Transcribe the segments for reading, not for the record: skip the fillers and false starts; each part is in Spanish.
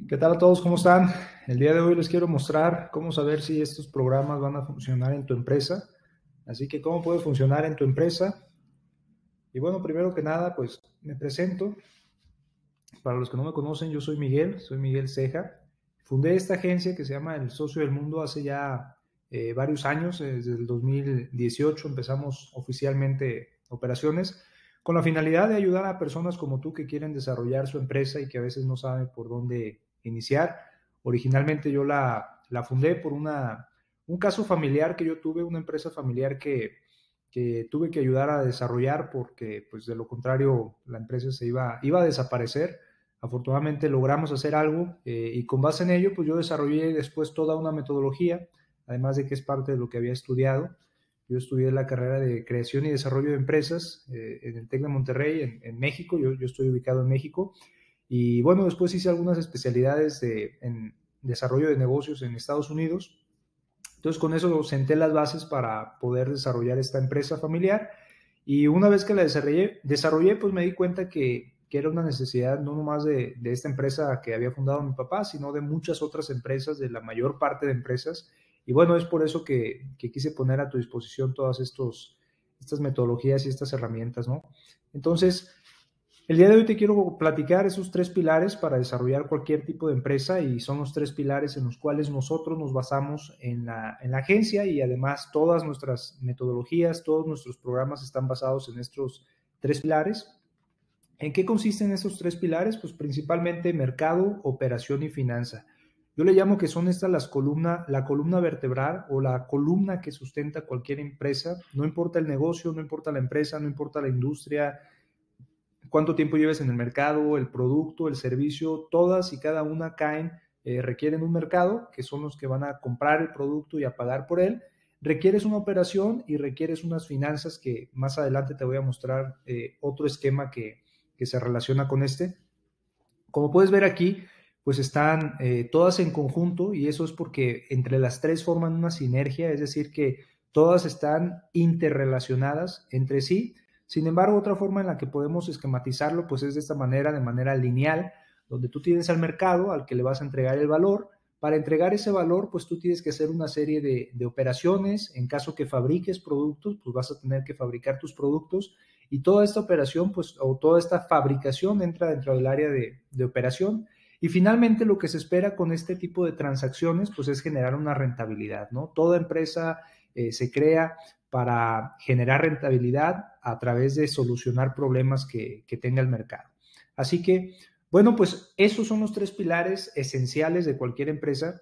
¿Qué tal a todos? ¿Cómo están? El día de hoy les quiero mostrar cómo saber si estos programas van a funcionar en tu empresa. Así que, ¿cómo puede funcionar en tu empresa? Y bueno, primero que nada, pues me presento. Para los que no me conocen, yo soy Miguel Ceja. Fundé esta agencia que se llama El Socio del Mundo hace ya varios años, desde el 2018 empezamos oficialmente operaciones con la finalidad de ayudar a personas como tú que quieren desarrollar su empresa y que a veces no saben por dónde iniciar. Originalmente yo la fundé por un caso familiar que yo tuve, una empresa familiar que tuve que ayudar a desarrollar porque pues de lo contrario la empresa iba a desaparecer. Afortunadamente logramos hacer algo y con base en ello pues yo desarrollé después toda una metodología, además de que es parte de lo que había estudiado. Yo estudié la carrera de creación y desarrollo de empresas en el TEC de Monterrey, en México. Yo estoy ubicado en México. Y bueno, después hice algunas especialidades en desarrollo de negocios en Estados Unidos. Entonces con eso senté las bases para poder desarrollar esta empresa familiar y una vez que la desarrollé pues me di cuenta que era una necesidad no nomás de esta empresa que había fundado mi papá, sino de muchas otras empresas, de la mayor parte de empresas. Y bueno, es por eso que quise poner a tu disposición todas estas metodologías y estas herramientas, ¿no? Entonces, el día de hoy te quiero platicar esos tres pilares para desarrollar cualquier tipo de empresa y son los tres pilares en los cuales nosotros nos basamos en la agencia y además todas nuestras metodologías, todos nuestros programas están basados en estos tres pilares. ¿En qué consisten esos tres pilares? Pues principalmente mercado, operación y finanza. Yo le llamo que son estas la columna vertebral o la columna que sustenta cualquier empresa. No importa el negocio, no importa la empresa, no importa la industria, cuánto tiempo lleves en el mercado, el producto, el servicio, todas y cada una requieren un mercado, que son los que van a comprar el producto y a pagar por él. Requieres una operación y requieres unas finanzas que más adelante te voy a mostrar otro esquema que se relaciona con este. Como puedes ver aquí, pues están todas en conjunto y eso es porque entre las tres forman una sinergia, es decir, que todas están interrelacionadas entre sí. Sin embargo, otra forma en la que podemos esquematizarlo, pues es de esta manera, de manera lineal, donde tú tienes al mercado al que le vas a entregar el valor. Para entregar ese valor, pues tú tienes que hacer una serie de operaciones. En caso que fabriques productos, pues vas a tener que fabricar tus productos y toda esta operación, pues, o toda esta fabricación entra dentro del área de operación. Y finalmente lo que se espera con este tipo de transacciones, pues es generar una rentabilidad, ¿no? Toda empresa se crea para generar rentabilidad a través de solucionar problemas que tenga el mercado. Así que, bueno, pues esos son los tres pilares esenciales de cualquier empresa.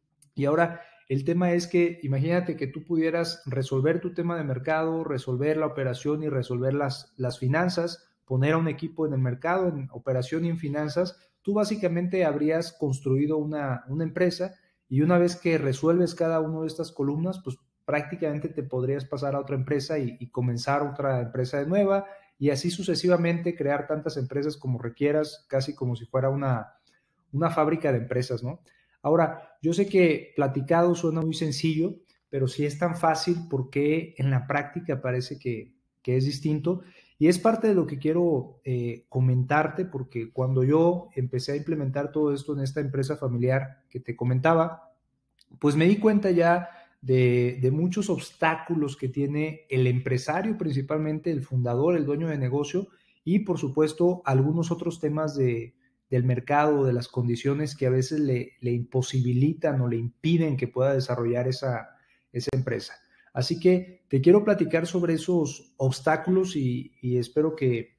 Y ahora el tema es que imagínate que tú pudieras resolver tu tema de mercado, resolver la operación y resolver las finanzas, poner a un equipo en el mercado, en operación y en finanzas. Tú básicamente habrías construido una empresa y una vez que resuelves cada una de estas columnas, pues prácticamente te podrías pasar a otra empresa y comenzar otra empresa de nueva y así sucesivamente crear tantas empresas como requieras, casi como si fuera una fábrica de empresas, ¿no? Ahora, yo sé que platicado suena muy sencillo, pero si es tan fácil, ¿por qué en la práctica parece que es distinto? Y es parte de lo que quiero comentarte, porque cuando yo empecé a implementar todo esto en esta empresa familiar que te comentaba, pues me di cuenta ya de muchos obstáculos que tiene el empresario, principalmente el fundador, el dueño de negocio, y por supuesto algunos otros temas del mercado, de las condiciones que a veces le imposibilitan o le impiden que pueda desarrollar esa empresa. Así que te quiero platicar sobre esos obstáculos y espero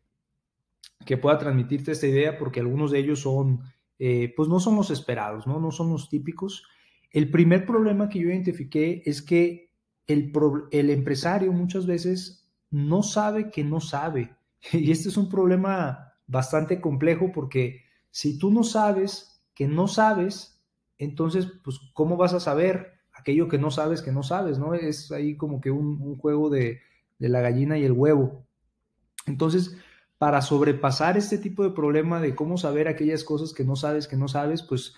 que pueda transmitirte esta idea porque algunos de ellos son, pues no son los esperados, ¿no? No son los típicos. El primer problema que yo identifiqué es que el empresario muchas veces no sabe que no sabe. Y este es un problema bastante complejo porque si tú no sabes que no sabes, entonces, pues, ¿cómo vas a saber aquello que no sabes, ¿no? Es ahí como que un juego de la gallina y el huevo. Entonces, para sobrepasar este tipo de problema de cómo saber aquellas cosas que no sabes, pues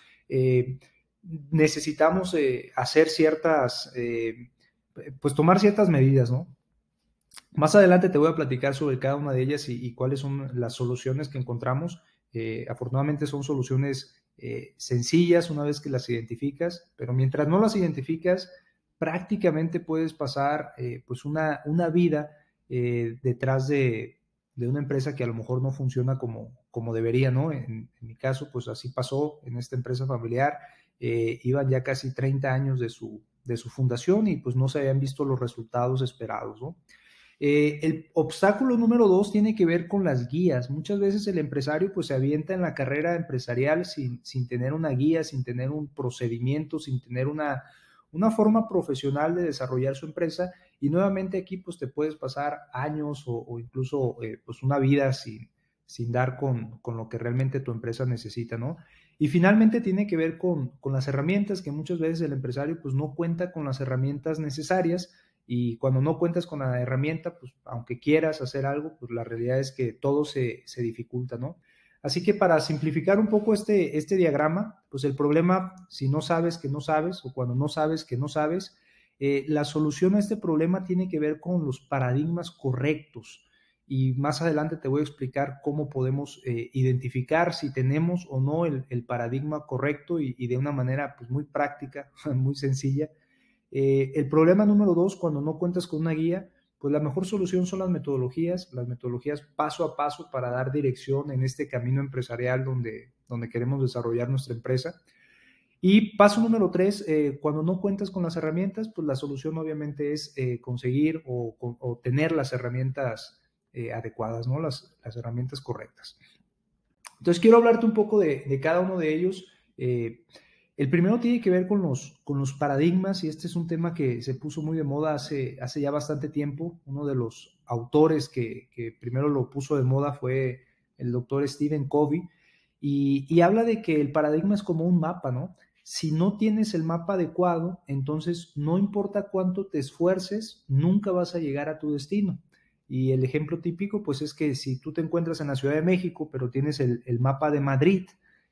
necesitamos hacer pues tomar ciertas medidas, ¿no? Más adelante te voy a platicar sobre cada una de ellas y cuáles son las soluciones que encontramos. Afortunadamente son soluciones sencillas una vez que las identificas, pero mientras no las identificas, prácticamente puedes pasar pues una vida detrás de una empresa que a lo mejor no funciona como debería, ¿no? En mi caso, pues así pasó en esta empresa familiar. Iban ya casi 30 años de su fundación y pues no se habían visto los resultados esperados, ¿no? El obstáculo número 2 tiene que ver con las guías. Muchas veces el empresario pues se avienta en la carrera empresarial sin tener una guía, sin tener un procedimiento, sin tener una forma profesional de desarrollar su empresa, y nuevamente aquí pues te puedes pasar años o incluso pues una vida sin dar con lo que realmente tu empresa necesita, ¿no? Y finalmente tiene que ver con las herramientas, que muchas veces el empresario pues no cuenta con las herramientas necesarias, y cuando no cuentas con la herramienta, pues aunque quieras hacer algo, pues la realidad es que todo se dificulta, ¿no? Así que para simplificar un poco este diagrama, pues el problema, si no sabes que no sabes, o cuando no sabes que no sabes, la solución a este problema tiene que ver con los paradigmas correctos. Y más adelante te voy a explicar cómo podemos identificar si tenemos o no el paradigma correcto, y de una manera pues muy práctica, muy sencilla. El problema número 2, cuando no cuentas con una guía, pues la mejor solución son las metodologías paso a paso para dar dirección en este camino empresarial donde queremos desarrollar nuestra empresa. Y paso número 3, cuando no cuentas con las herramientas, pues la solución obviamente es conseguir o tener las herramientas adecuadas, ¿no? Las herramientas correctas. Entonces quiero hablarte un poco de cada uno de ellos. El primero tiene que ver con los paradigmas, y este es un tema que se puso muy de moda hace ya bastante tiempo. Uno de los autores que primero lo puso de moda fue el doctor Stephen Covey, y habla de que el paradigma es como un mapa, ¿no? Si no tienes el mapa adecuado, entonces no importa cuánto te esfuerces, nunca vas a llegar a tu destino. Y el ejemplo típico, pues es que si tú te encuentras en la Ciudad de México, pero tienes el mapa de Madrid,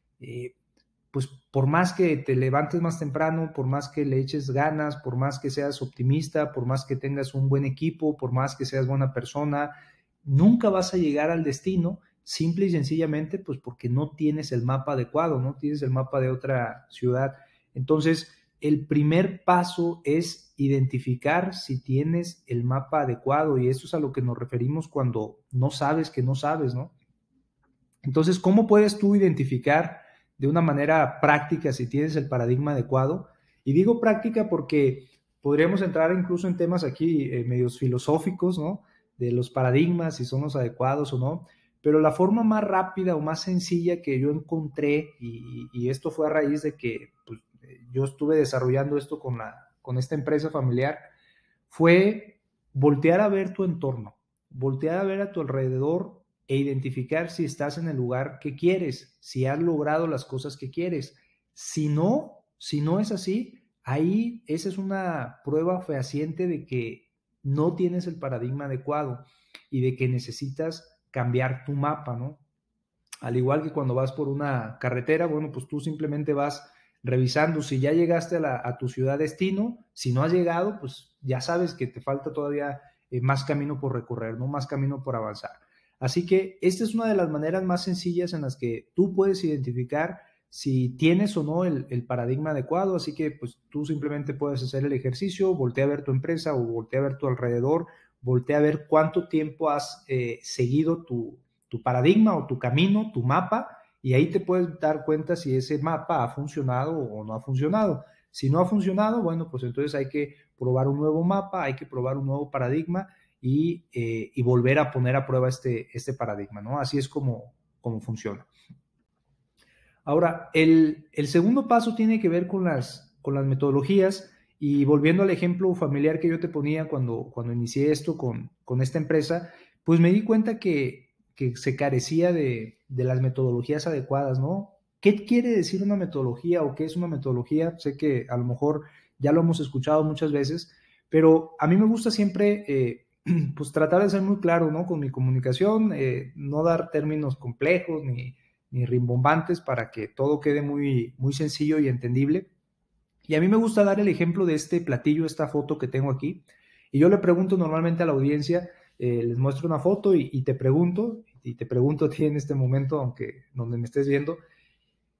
pues por más que te levantes más temprano, por más que le eches ganas, por más que seas optimista, por más que tengas un buen equipo, por más que seas buena persona, nunca vas a llegar al destino, simple y sencillamente pues porque no tienes el mapa adecuado, no tienes el mapa de otra ciudad. Entonces, el primer paso es identificar si tienes el mapa adecuado, y eso es a lo que nos referimos cuando no sabes que no sabes, ¿no? Entonces, ¿cómo puedes tú identificar de una manera práctica si tienes el paradigma adecuado? Y digo práctica porque podríamos entrar incluso en temas aquí medios filosóficos, ¿no? De los paradigmas, si son los adecuados o no. Pero la forma más rápida o más sencilla que yo encontré, y esto fue a raíz de que pues, yo estuve desarrollando esto con esta empresa familiar, fue voltear a ver tu entorno, voltear a ver a tu alrededor e identificar si estás en el lugar que quieres, si has logrado las cosas que quieres. Si no es así, ahí esa es una prueba fehaciente de que no tienes el paradigma adecuado y de que necesitas cambiar tu mapa, ¿no? Al igual que cuando vas por una carretera, bueno, pues tú simplemente vas revisando si ya llegaste a tu ciudad destino. Si no has llegado, pues ya sabes que te falta todavía más camino por recorrer, ¿no? Más camino por avanzar. Así que esta es una de las maneras más sencillas en las que tú puedes identificar si tienes o no el paradigma adecuado. Así que pues tú simplemente puedes hacer el ejercicio, voltea a ver tu empresa o voltea a ver tu alrededor, voltea a ver cuánto tiempo has seguido tu paradigma o tu camino, tu mapa, y ahí te puedes dar cuenta si ese mapa ha funcionado o no ha funcionado. Si no ha funcionado, bueno, pues entonces hay que probar un nuevo mapa, hay que probar un nuevo paradigma y volver a poner a prueba este paradigma, ¿no? Así es como funciona. Ahora, el segundo paso tiene que ver con las metodologías, y volviendo al ejemplo familiar que yo te ponía cuando inicié esto con esta empresa, pues me di cuenta que se carecía de las metodologías adecuadas, ¿no? ¿Qué quiere decir una metodología o qué es una metodología? Sé que a lo mejor ya lo hemos escuchado muchas veces, pero a mí me gusta siempre pues tratar de ser muy claro, ¿no? Con mi comunicación, no dar términos complejos ni rimbombantes para que todo quede muy, muy sencillo y entendible. Y a mí me gusta dar el ejemplo de este platillo, esta foto que tengo aquí, y yo le pregunto normalmente a la audiencia, les muestro una foto y te pregunto a ti en este momento, aunque donde me estés viendo,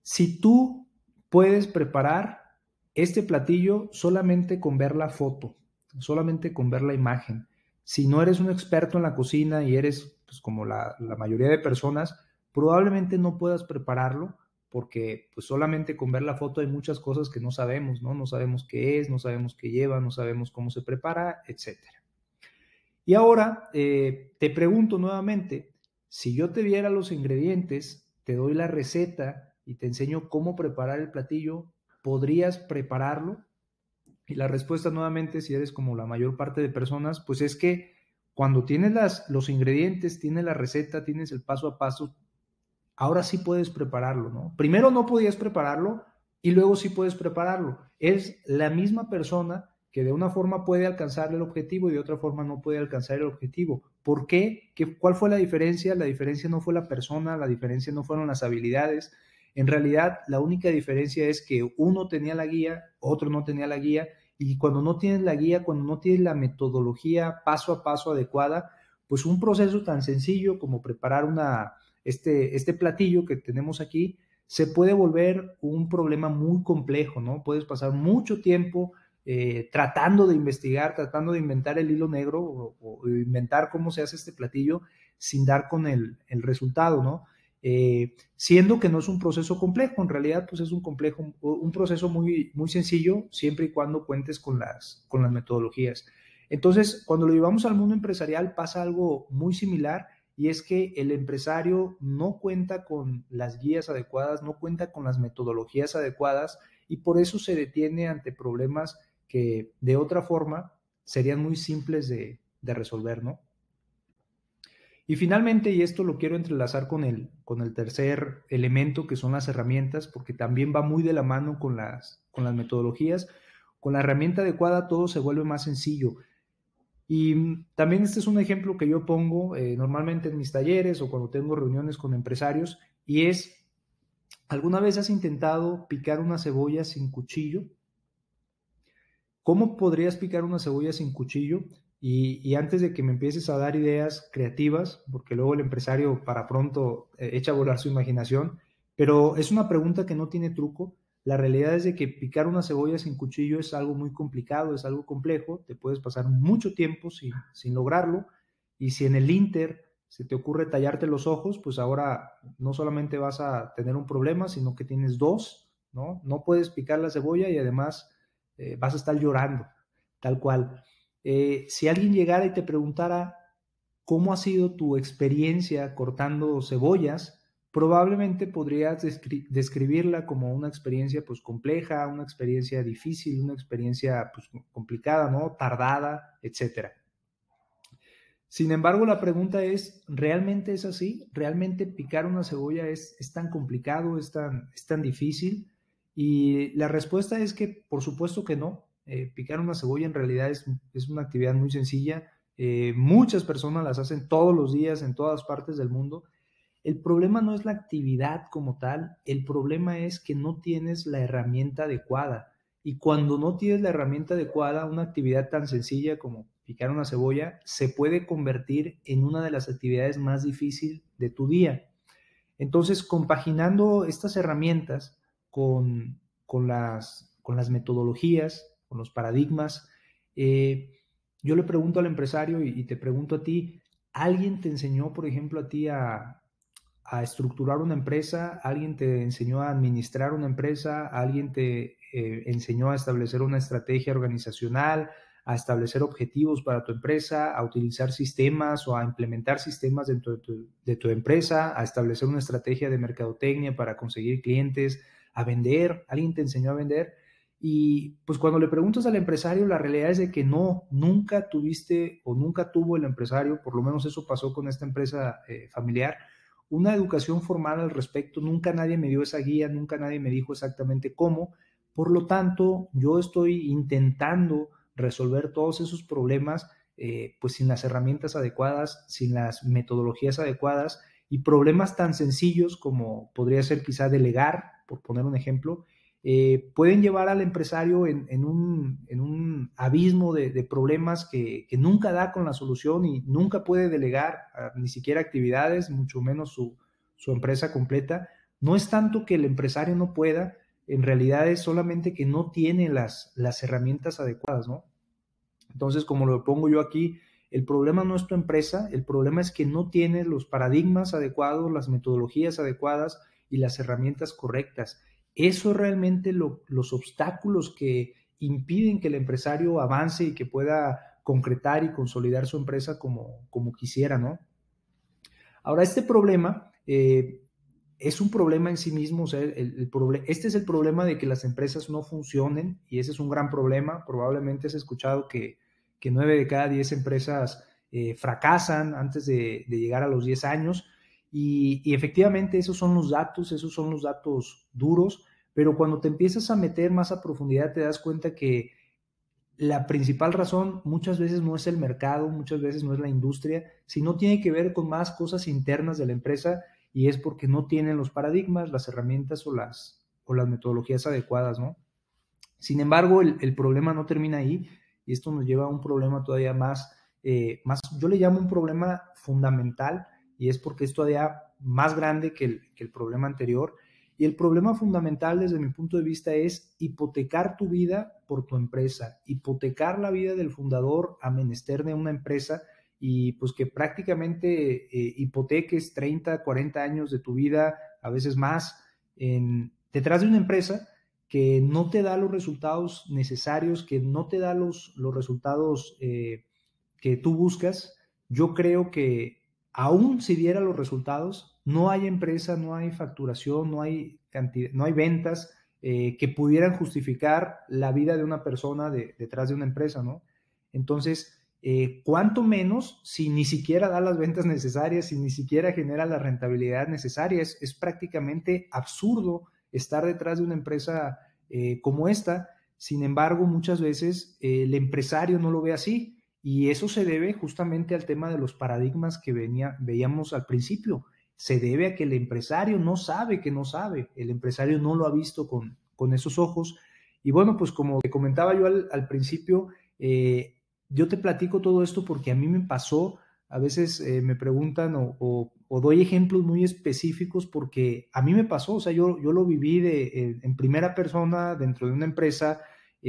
Si tú puedes preparar este platillo solamente con ver la foto, solamente con ver la imagen, si no eres un experto en la cocina y eres pues, como la mayoría de personas, probablemente no puedas prepararlo porque pues solamente con ver la foto hay muchas cosas que no sabemos, ¿no? No sabemos qué es, no sabemos qué lleva, no sabemos cómo se prepara, etcétera. Y ahora te pregunto nuevamente, si yo te diera los ingredientes, te doy la receta y te enseño cómo preparar el platillo, ¿podrías prepararlo? Y la respuesta nuevamente, si eres como la mayor parte de personas, pues es que cuando tienes los ingredientes, tienes la receta, tienes el paso a paso, ahora sí puedes prepararlo, ¿no? Primero no podías prepararlo y luego sí puedes prepararlo. Es la misma persona que de una forma puede alcanzar el objetivo y de otra forma no puede alcanzar el objetivo. ¿Por qué? ¿Cuál fue la diferencia? La diferencia no fue la persona, la diferencia no fueron las habilidades. En realidad, la única diferencia es que uno tenía la guía, otro no tenía la guía, y cuando no tienes la guía, cuando no tienes la metodología paso a paso adecuada, pues un proceso tan sencillo como preparar este platillo que tenemos aquí se puede volver un problema muy complejo, ¿no? Puedes pasar mucho tiempo tratando de investigar, tratando de inventar el hilo negro o inventar cómo se hace este platillo sin dar con el resultado, ¿no? Siendo que no es un proceso complejo, en realidad pues es un proceso muy, muy sencillo siempre y cuando cuentes con las metodologías. Entonces, cuando lo llevamos al mundo empresarial pasa algo muy similar y es que el empresario no cuenta con las guías adecuadas, no cuenta con las metodologías adecuadas y por eso se detiene ante problemas que de otra forma serían muy simples de resolver, ¿no? Y finalmente, y esto lo quiero entrelazar con el tercer elemento, que son las herramientas, porque también va muy de la mano con las metodologías. Con la herramienta adecuada todo se vuelve más sencillo. Y también este es un ejemplo que yo pongo normalmente en mis talleres o cuando tengo reuniones con empresarios, y es, ¿alguna vez has intentado picar una cebolla sin cuchillo? ¿Cómo podrías picar una cebolla sin cuchillo? Y antes de que me empieces a dar ideas creativas, porque luego el empresario para pronto echa a volar su imaginación, pero es una pregunta que no tiene truco. La realidad es de que picar una cebolla sin cuchillo es algo muy complicado, es algo complejo, te puedes pasar mucho tiempo sin lograrlo, y si en el Inter se te ocurre tallarte los ojos, pues ahora no solamente vas a tener un problema, sino que tienes dos, ¿no? No puedes picar la cebolla y además vas a estar llorando, tal cual. Si alguien llegara y te preguntara cómo ha sido tu experiencia cortando cebollas, probablemente podrías describirla como una experiencia pues compleja, una experiencia difícil, una experiencia pues complicada, ¿no? Tardada, etcétera. Sin embargo, la pregunta es, ¿realmente es así? ¿Realmente picar una cebolla es tan complicado, es tan difícil? Y la respuesta es que por supuesto que no. Picar una cebolla en realidad es una actividad muy sencilla. Muchas personas las hacen todos los días en todas partes del mundo. El problema no es la actividad como tal, el problema es que no tienes la herramienta adecuada. Y cuando no tienes la herramienta adecuada, una actividad tan sencilla como picar una cebolla se puede convertir en una de las actividades más difíciles de tu día. Entonces, compaginando estas herramientas con las metodologías, con los paradigmas, yo le pregunto al empresario y te pregunto a ti, ¿alguien te enseñó, por ejemplo, a ti a estructurar una empresa? ¿Alguien te enseñó a administrar una empresa? ¿Alguien te enseñó a establecer una estrategia organizacional, a establecer objetivos para tu empresa, a utilizar sistemas o a implementar sistemas dentro de tu empresa, a establecer una estrategia de mercadotecnia para conseguir clientes, a vender? ¿Alguien te enseñó a vender? Y pues cuando le preguntas al empresario, la realidad es de que no, nunca tuviste o nunca tuvo el empresario, por lo menos eso pasó con esta empresa familiar, una educación formal al respecto. Nunca nadie me dio esa guía, nunca nadie me dijo exactamente cómo. Por lo tanto, yo estoy intentando resolver todos esos problemas pues sin las herramientas adecuadas, sin las metodologías adecuadas, y problemas tan sencillos como podría ser quizá delegar, por poner un ejemplo, pueden llevar al empresario en un abismo de problemas que nunca da con la solución y nunca puede delegar ni siquiera actividades, mucho menos su empresa completa, no es tanto que el empresario no pueda, en realidad es solamente que no tiene las herramientas adecuadas, ¿no? Entonces, como lo pongo yo aquí, el problema no es tu empresa, el problema es que no tienes los paradigmas adecuados, las metodologías adecuadas y las herramientas correctas. Eso es realmente los obstáculos que impiden que el empresario avance y que pueda concretar y consolidar su empresa como quisiera, ¿no? Ahora, este problema es un problema en sí mismo, o sea, este es el problema de que las empresas no funcionen y ese es un gran problema. Probablemente has escuchado que 9 de cada 10 empresas fracasan antes de llegar a los 10 años y efectivamente esos son los datos duros, pero cuando te empiezas a meter más a profundidad te das cuenta que la principal razón muchas veces no es el mercado, muchas veces no es la industria, sino tiene que ver con más cosas internas de la empresa y es porque no tienen los paradigmas, las herramientas o las metodologías adecuadas, ¿no? Sin embargo, el problema no termina ahí y esto nos lleva a un problema todavía más, yo le llamo un problema fundamental y es porque es todavía más grande que el problema anterior. Y el problema fundamental desde mi punto de vista es hipotecar tu vida por tu empresa, hipotecar la vida del fundador a menester de una empresa y pues que prácticamente hipoteques 30, 40 años de tu vida, a veces más, detrás de una empresa que no te da los resultados necesarios, que no te da los resultados que tú buscas. Yo creo que aún si diera los resultados, no hay empresa, no hay facturación, no hay cantidad, no hay ventas que pudieran justificar la vida de una persona detrás de una empresa, ¿no? Entonces, cuánto menos si ni siquiera da las ventas necesarias, si ni siquiera genera la rentabilidad necesaria. Es prácticamente absurdo estar detrás de una empresa como esta. Sin embargo, muchas veces el empresario no lo ve así y eso se debe justamente al tema de los paradigmas que veíamos al principio. Se debe a que el empresario no sabe que no sabe, el empresario no lo ha visto con esos ojos. Y bueno, pues como te comentaba yo al principio, yo te platico todo esto porque a mí me pasó. A veces me preguntan o doy ejemplos muy específicos porque a mí me pasó, o sea, yo lo viví en primera persona dentro de una empresa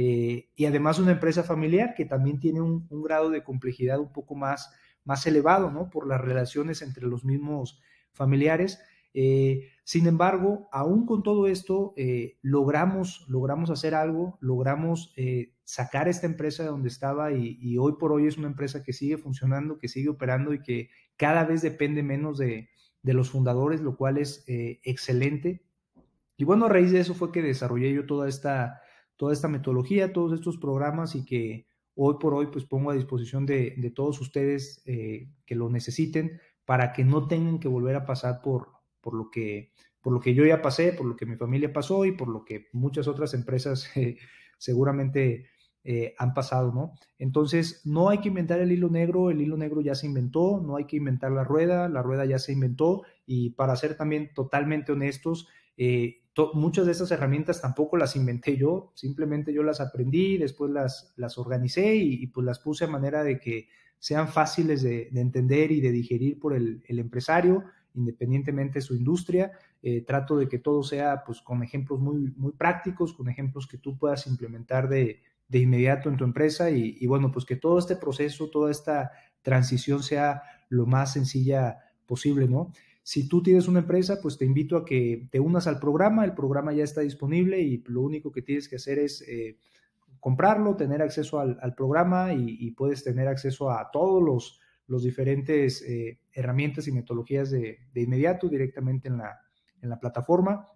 y además una empresa familiar que también tiene un grado de complejidad un poco más elevado, ¿no? Por las relaciones entre los mismos familiares. Sin embargo, aún con todo esto, logramos hacer algo, logramos sacar esta empresa de donde estaba y hoy por hoy es una empresa que sigue funcionando, que sigue operando y que cada vez depende menos de los fundadores, lo cual es excelente. Y bueno, a raíz de eso fue que desarrollé yo toda esta metodología, todos estos programas y que hoy por hoy pues pongo a disposición de todos ustedes que lo necesiten para que no tengan que volver a pasar por lo que yo ya pasé, por lo que mi familia pasó y por lo que muchas otras empresas seguramente han pasado, ¿no? Entonces, no hay que inventar el hilo negro ya se inventó, no hay que inventar la rueda ya se inventó y para ser también totalmente honestos, muchas de estas herramientas tampoco las inventé yo, simplemente yo las aprendí, después las organicé y pues las puse a manera de que sean fáciles de entender y de digerir por el empresario, independientemente de su industria. Trato de que todo sea pues con ejemplos muy, muy prácticos, con ejemplos que tú puedas implementar de inmediato en tu empresa y bueno, pues que todo este proceso, toda esta transición sea lo más sencilla posible, ¿no? Si tú tienes una empresa, pues te invito a que te unas al programa, el programa ya está disponible y lo único que tienes que hacer es comprarlo, tener acceso al programa y puedes tener acceso a todos los diferentes herramientas y metodologías de inmediato directamente en la plataforma.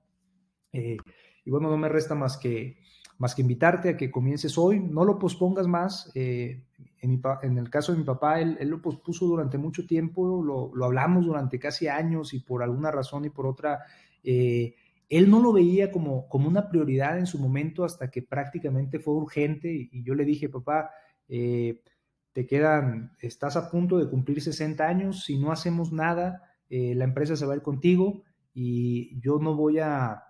Y bueno, no me resta más que invitarte a que comiences hoy, no lo pospongas más. En el caso de mi papá, él lo pospuso durante mucho tiempo, lo hablamos durante casi años y por alguna razón y por otra, él no lo veía como una prioridad en su momento hasta que prácticamente fue urgente y yo le dije, papá, estás a punto de cumplir 60 años, si no hacemos nada, la empresa se va a ir contigo y yo no voy a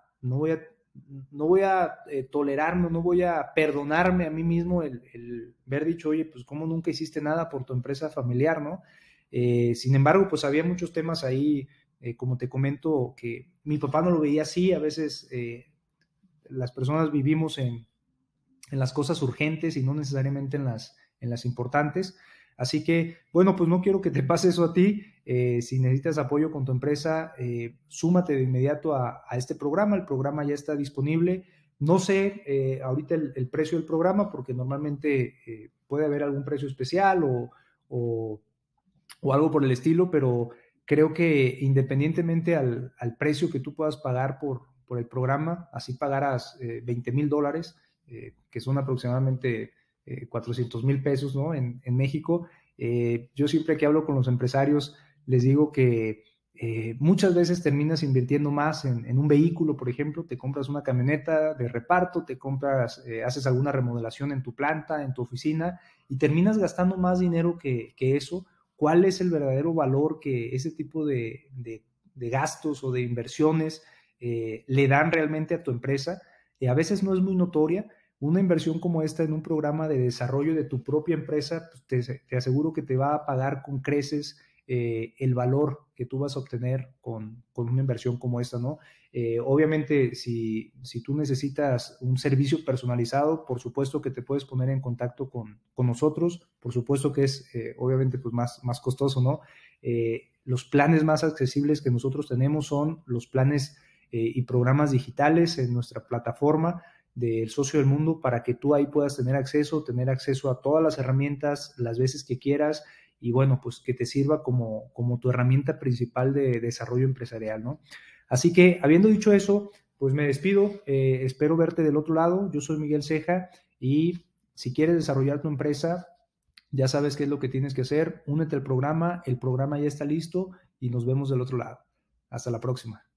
tolerarme, no voy a perdonarme a mí mismo el haber dicho, oye, pues cómo nunca hiciste nada por tu empresa familiar, ¿no? Sin embargo, pues había muchos temas ahí como te comento, que mi papá no lo veía así. A veces las personas vivimos en las cosas urgentes y no necesariamente en las importantes. Así que, bueno, pues no quiero que te pase eso a ti. Si necesitas apoyo con tu empresa, súmate de inmediato a este programa. El programa ya está disponible. No sé ahorita el precio del programa, porque normalmente puede haber algún precio especial o algo por el estilo, pero creo que independientemente al precio que tú puedas pagar por el programa, así pagaras $20,000, que son aproximadamente 400,000 pesos, ¿no? En México. Yo siempre que hablo con los empresarios les digo que muchas veces terminas invirtiendo más en un vehículo. Por ejemplo, te compras una camioneta de reparto, haces alguna remodelación en tu planta, en tu oficina, y terminas gastando más dinero que eso. ¿Cuál es el verdadero valor que ese tipo de gastos o de inversiones le dan realmente a tu empresa? A veces no es muy notoria. Una inversión como esta en un programa de desarrollo de tu propia empresa, pues te aseguro que te va a pagar con creces el valor que tú vas a obtener con una inversión como esta, ¿no? Obviamente, si tú necesitas un servicio personalizado, por supuesto que te puedes poner en contacto con nosotros. Por supuesto que es, obviamente, pues más costoso, ¿no? Los planes más accesibles que nosotros tenemos son los planes y programas digitales en nuestra plataforma del Socio del Mundo, para que tú ahí puedas tener acceso a todas las herramientas las veces que quieras, y bueno, pues que te sirva como tu herramienta principal de desarrollo empresarial, ¿no? Así que, habiendo dicho eso, pues me despido. Espero verte del otro lado. Yo soy Miguel Ceja, y si quieres desarrollar tu empresa, ya sabes qué es lo que tienes que hacer. Únete al programa, el programa ya está listo y nos vemos del otro lado. Hasta la próxima.